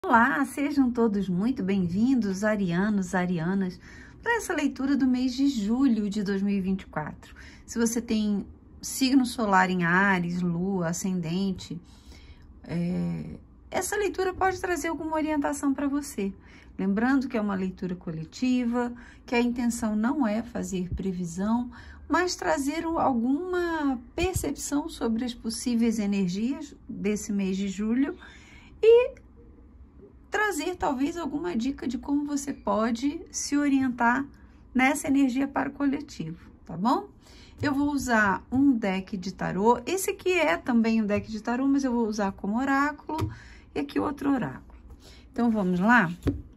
Olá, sejam todos muito bem-vindos, arianos, arianas, para essa leitura do mês de julho de 2024. Se você tem signo solar em Áries, Lua, Ascendente, essa leitura pode trazer alguma orientação para você. Lembrando que é uma leitura coletiva, que a intenção não é fazer previsão, mas trazer alguma percepção sobre as possíveis energias desse mês de julho e trazer talvez alguma dica de como você pode se orientar nessa energia para o coletivo, tá bom? Eu vou usar um deck de tarô, esse aqui é também um deck de tarô, mas eu vou usar como oráculo e aqui outro oráculo. Então, vamos lá?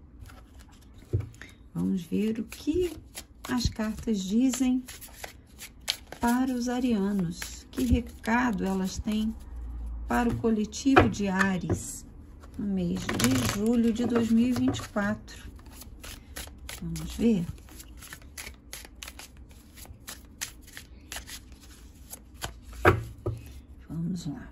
Vamos ver o que as cartas dizem para os arianos. Que recado elas têm para o coletivo de Áries no mês de julho de 2024. Vamos ver? Vamos lá.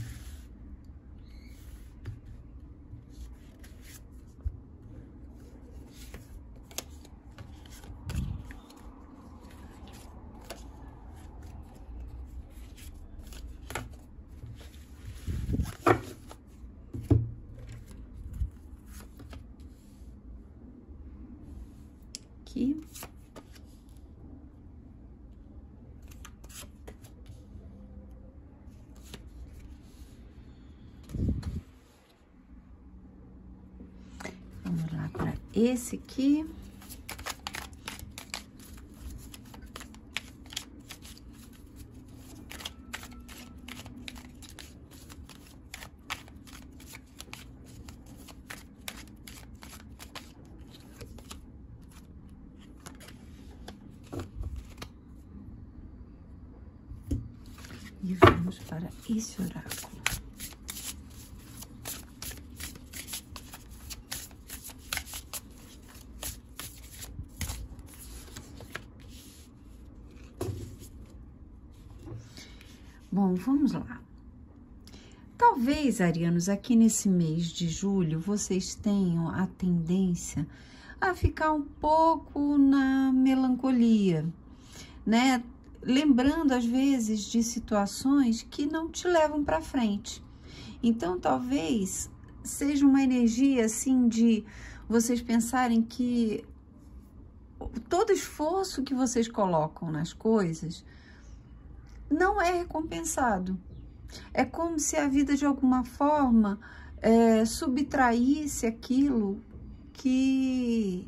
Aqui. Vamos lá para esse aqui. E vamos para esse oráculo. Bom, vamos lá. Talvez, arianos, aqui nesse mês de julho, vocês tenham a tendência a ficar um pouco na melancolia, né? Lembrando, às vezes, de situações que não te levam para frente. Então, talvez seja uma energia, assim, de vocês pensarem que todo esforço que vocês colocam nas coisas não é recompensado. É como se a vida, de alguma forma, subtraísse aquilo que...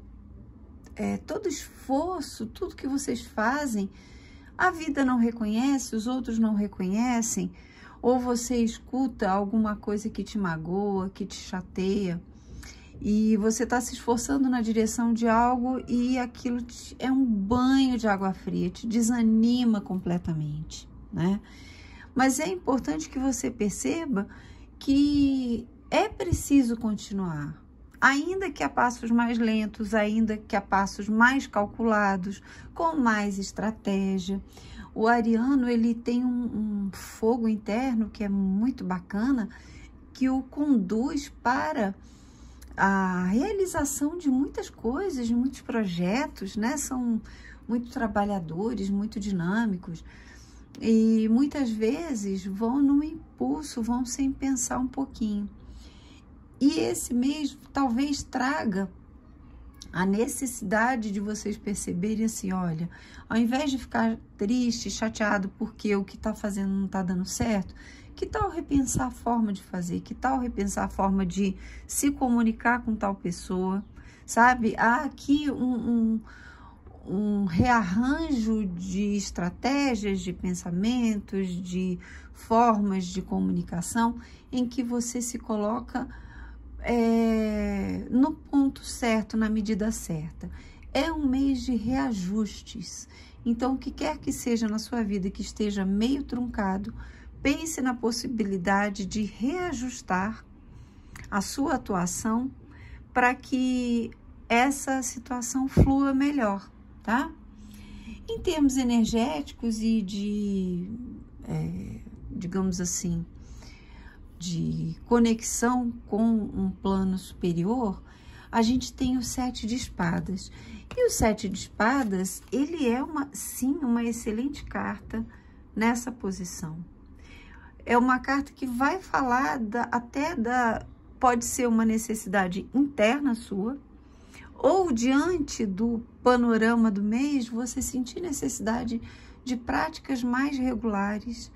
todo esforço, tudo que vocês fazem, a vida não reconhece, os outros não reconhecem, ou você escuta alguma coisa que te magoa, que te chateia, e você está se esforçando na direção de algo e aquilo é um banho de água fria, te desanima completamente, né? Mas é importante que você perceba que é preciso continuar, ainda que a passos mais lentos, ainda que a passos mais calculados, com mais estratégia. O ariano, ele tem um fogo interno que é muito bacana, que o conduz para a realização de muitas coisas, de muitos projetos, né? São muito trabalhadores, muito dinâmicos. E muitas vezes vão no impulso, vão sem pensar um pouquinho. E esse mês talvez traga a necessidade de vocês perceberem assim, olha, ao invés de ficar triste, chateado porque o que está fazendo não está dando certo, que tal repensar a forma de fazer? Que tal repensar a forma de se comunicar com tal pessoa? Sabe? Há aqui um rearranjo de estratégias, de pensamentos, de formas de comunicação em que você se coloca no ponto certo, na medida certa. É um mês de reajustes. Então, o que quer que seja na sua vida que esteja meio truncado, pense na possibilidade de reajustar a sua atuação para que essa situação flua melhor, tá? Em termos energéticos e de, digamos assim, de conexão com um plano superior, a gente tem o 7 de espadas. E o 7 de espadas, ele é sim, uma excelente carta nessa posição. É uma carta que vai falar pode ser uma necessidade interna sua, ou diante do panorama do mês, você sentir necessidade de práticas mais regulares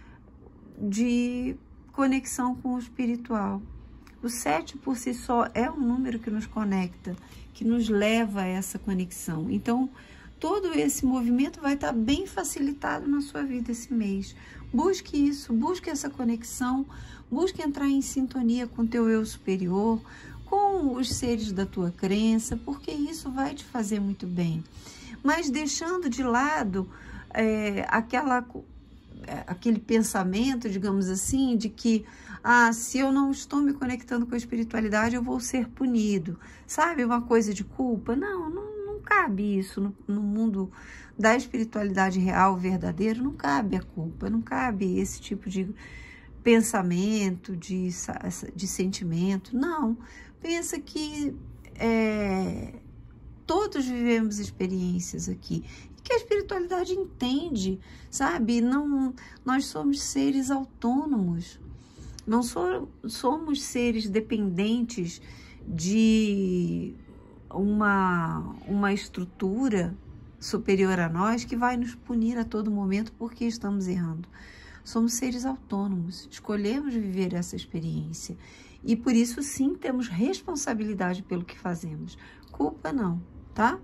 de conexão com o espiritual. O 7 por si só é um número que nos conecta, que nos leva a essa conexão. Então, todo esse movimento vai estar bem facilitado na sua vida esse mês. Busque isso, busque essa conexão, busque entrar em sintonia com o teu eu superior, com os seres da tua crença, porque isso vai te fazer muito bem. Mas deixando de lado aquele pensamento, digamos assim, de que se eu não estou me conectando com a espiritualidade, eu vou ser punido. Sabe, uma coisa de culpa? Não cabe isso no mundo da espiritualidade real, verdadeiro, não cabe a culpa, não cabe esse tipo de pensamento, de sentimento. Não, pensa que todos vivemos experiências aqui, que a espiritualidade entende, sabe? Nós somos seres autônomos, não somos seres dependentes de uma estrutura superior a nós que vai nos punir a todo momento porque estamos errando. Somos seres autônomos, escolhemos viver essa experiência e por isso sim temos responsabilidade pelo que fazemos. Culpa não, tá?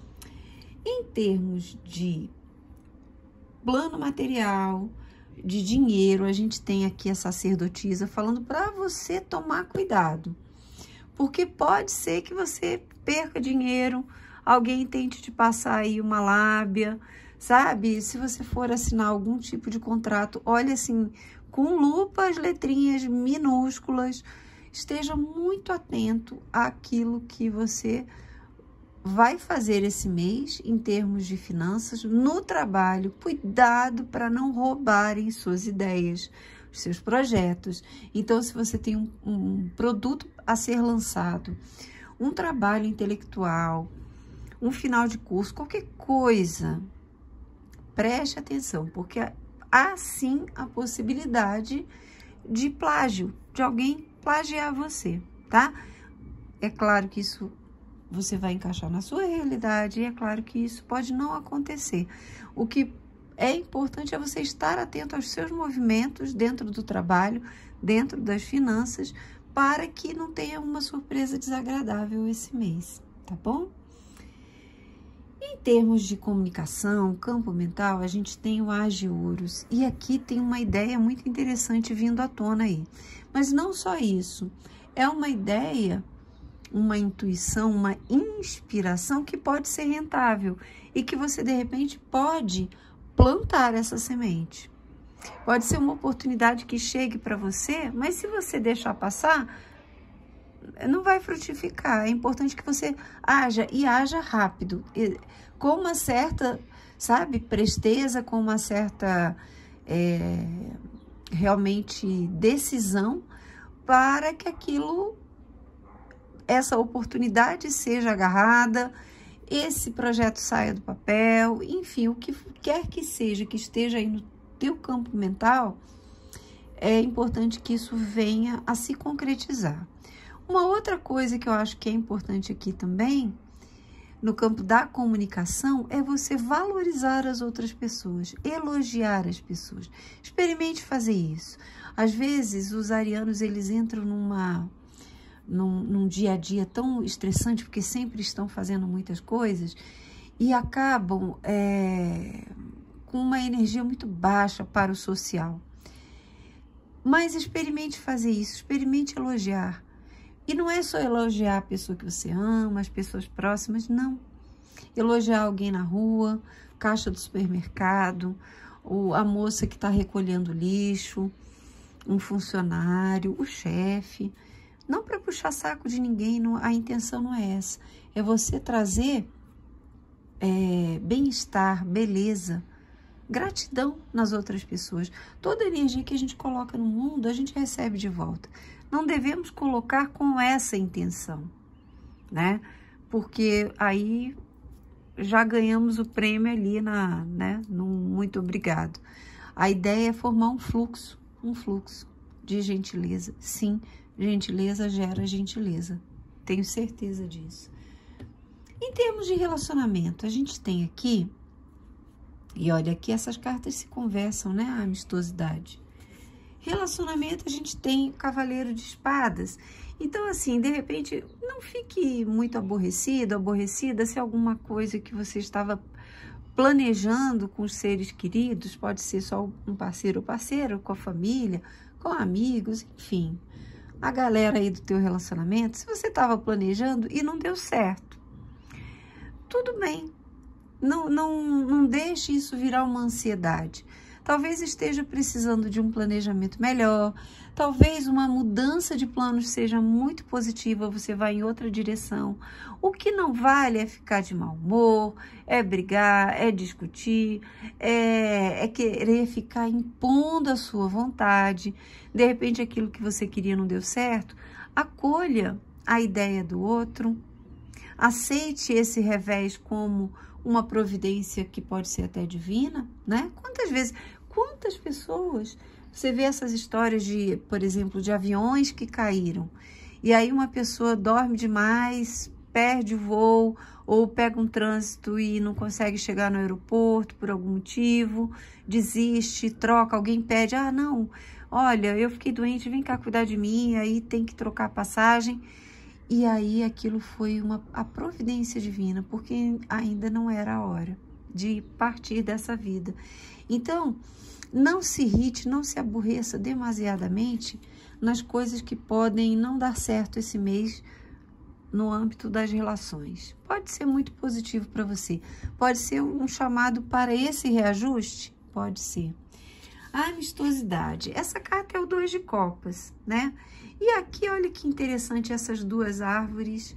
Em termos de plano material, de dinheiro, a gente tem aqui a sacerdotisa falando para você tomar cuidado. Porque pode ser que você perca dinheiro, alguém tente te passar aí uma lábia, sabe? Se você for assinar algum tipo de contrato, olha assim, com lupa as letrinhas minúsculas, esteja muito atento àquilo que você vai fazer esse mês em termos de finanças, no trabalho. Cuidado para não roubarem suas ideias, os seus projetos. Então, se você tem um produto a ser lançado, um trabalho intelectual, um final de curso, qualquer coisa, preste atenção, porque há sim a possibilidade de plágio, de alguém plagiar você, tá? É claro que isso você vai encaixar na sua realidade e é claro que isso pode não acontecer. O que é importante é você estar atento aos seus movimentos dentro do trabalho, dentro das finanças, para que não tenha uma surpresa desagradável esse mês, tá bom? Em termos de comunicação, campo mental, a gente tem o As de Ouros. E aqui tem uma ideia muito interessante vindo à tona aí. Mas não só isso, é uma ideia, uma intuição, uma inspiração que pode ser rentável e que você, de repente, pode plantar essa semente. Pode ser uma oportunidade que chegue para você, mas se você deixar passar, não vai frutificar. É importante que você haja e haja rápido, com uma certa, sabe, presteza, com uma certa realmente decisão para que essa oportunidade seja agarrada, esse projeto saia do papel, enfim, o que quer que seja, que esteja aí no teu campo mental, é importante que isso venha a se concretizar. Uma outra coisa que eu acho que é importante aqui também, no campo da comunicação, é você valorizar as outras pessoas, elogiar as pessoas. Experimente fazer isso. Às vezes, os arianos, eles entram num dia a dia tão estressante, porque sempre estão fazendo muitas coisas, e acabam com uma energia muito baixa para o social. Mas experimente fazer isso, experimente elogiar. E não é só elogiar a pessoa que você ama, as pessoas próximas, não. Elogiar alguém na rua, caixa do supermercado, ou a moça que está recolhendo lixo, um funcionário, o chefe. Não para puxar saco de ninguém, a intenção não é essa. É você trazer bem-estar, beleza gratidão nas outras pessoas. Toda energia que a gente coloca no mundo, a gente recebe de volta. Não devemos colocar com essa intenção, né? Porque aí já ganhamos o prêmio ali no muito obrigado. A ideia é formar um fluxo de gentileza. Sim, gentileza gera gentileza. Tenho certeza disso. Em termos de relacionamento, a gente tem aqui, e olha, aqui essas cartas se conversam, né? A amistosidade. Relacionamento, a gente tem o Cavaleiro de Espadas. Então, assim, de repente, não fique muito aborrecido, aborrecida se alguma coisa que você estava planejando com os seres queridos, pode ser só um parceiro ou parceira, com a família, com amigos, enfim. A galera aí do teu relacionamento, se você estava planejando e não deu certo, tudo bem. Não deixe isso virar uma ansiedade. Talvez esteja precisando de um planejamento melhor, talvez uma mudança de planos seja muito positiva, você vai em outra direção. O que não vale é ficar de mau humor, é brigar, é discutir, é querer ficar impondo a sua vontade. De repente aquilo que você queria não deu certo, acolha a ideia do outro, aceite esse revés como uma providência que pode ser até divina, né? Quantas pessoas, você vê essas histórias de, por exemplo, de aviões que caíram, e aí uma pessoa dorme demais, perde o voo, ou pega um trânsito e não consegue chegar no aeroporto por algum motivo, desiste, troca, alguém pede, não, olha, eu fiquei doente, vem cá cuidar de mim, aí tem que trocar a passagem. E aí aquilo foi a providência divina, porque ainda não era a hora de partir dessa vida. Então, não se irrite, não se aborreça demasiadamente nas coisas que podem não dar certo esse mês no âmbito das relações. Pode ser muito positivo para você, pode ser um chamado para esse reajuste, pode ser. A amistosidade, essa carta é o 2 de copas, né? E aqui, olha que interessante, essas duas árvores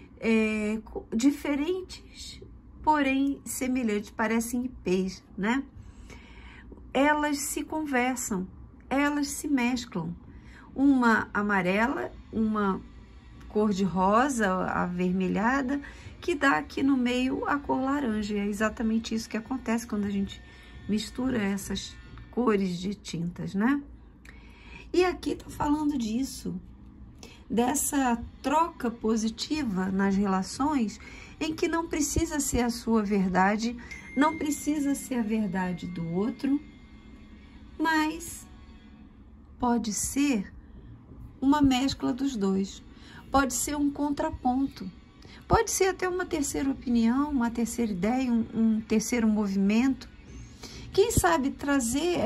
diferentes, porém semelhantes, parecem ipês, né? Elas se conversam, elas se mesclam. Uma amarela, uma cor de rosa, avermelhada, que dá aqui no meio a cor laranja. É exatamente isso que acontece quando a gente mistura essas cores de tintas, né? E aqui tá falando disso, dessa troca positiva nas relações, em que não precisa ser a sua verdade, não precisa ser a verdade do outro, mas pode ser uma mescla dos dois, pode ser um contraponto, pode ser até uma terceira opinião, uma terceira ideia, um terceiro movimento. Quem sabe trazer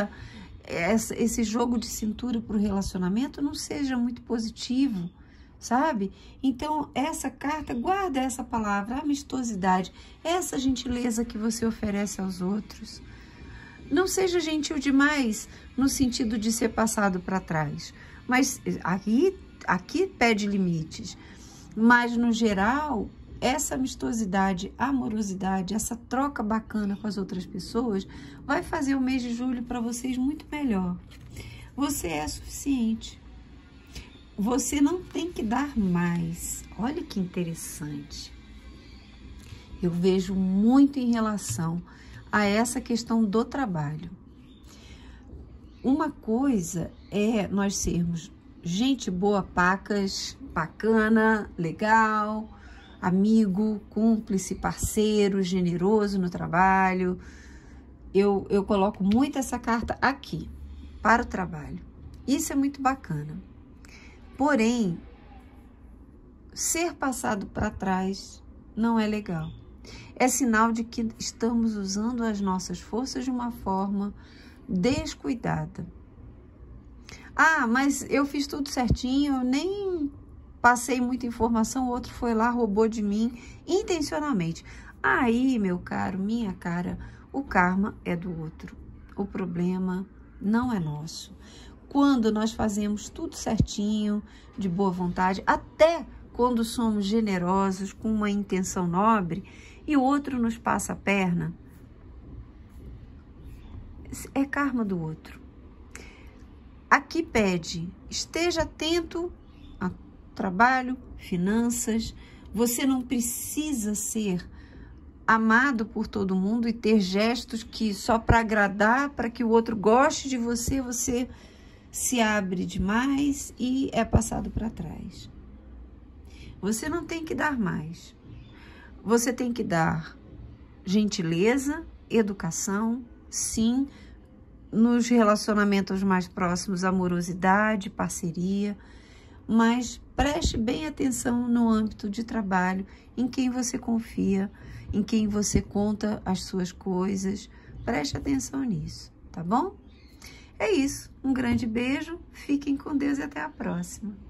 esse jogo de cintura para o relacionamento não seja muito positivo, sabe? Então, essa carta, guarda essa palavra, amistosidade, essa gentileza que você oferece aos outros. Não seja gentil demais no sentido de ser passado para trás, mas aqui pede limites. Mas, no geral, essa amistosidade, amorosidade, essa troca bacana com as outras pessoas vai fazer o mês de julho para vocês muito melhor. Você é suficiente. Você não tem que dar mais. Olha que interessante. Eu vejo muito em relação a essa questão do trabalho. Uma coisa é nós sermos gente boa, pacas, bacana, legal, amigo, cúmplice, parceiro, generoso no trabalho. Eu coloco muito essa carta aqui, para o trabalho. Isso é muito bacana. Porém, ser passado para trás não é legal. É sinal de que estamos usando as nossas forças de uma forma descuidada. Mas eu fiz tudo certinho, eu nem passei muita informação, o outro foi lá, roubou de mim, intencionalmente. Aí, meu caro, minha cara, o karma é do outro. O problema não é nosso. Quando nós fazemos tudo certinho, de boa vontade, até quando somos generosos, com uma intenção nobre, e o outro nos passa a perna, é karma do outro. Aqui pede, esteja atento a trabalho, finanças. Você não precisa ser amado por todo mundo e ter gestos que só para agradar, para que o outro goste de você, você se abre demais e é passado para trás. Você não tem que dar mais. Você tem que dar gentileza, educação, sim, nos relacionamentos mais próximos, amorosidade, parceria, mas preste bem atenção no âmbito de trabalho, em quem você confia, em quem você conta as suas coisas. Preste atenção nisso, tá bom? É isso. Um grande beijo, fiquem com Deus e até a próxima.